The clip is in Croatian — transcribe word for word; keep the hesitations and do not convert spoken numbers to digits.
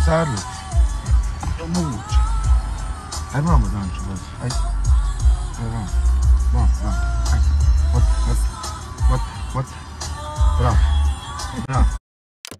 Carlos. Je moguće. Ajde vamo, Danče, vozi. Ajde. Ajde vamo. Vamo, vamo. Ajde. Moti, moti. Moti, moti. Bravo. Bravo.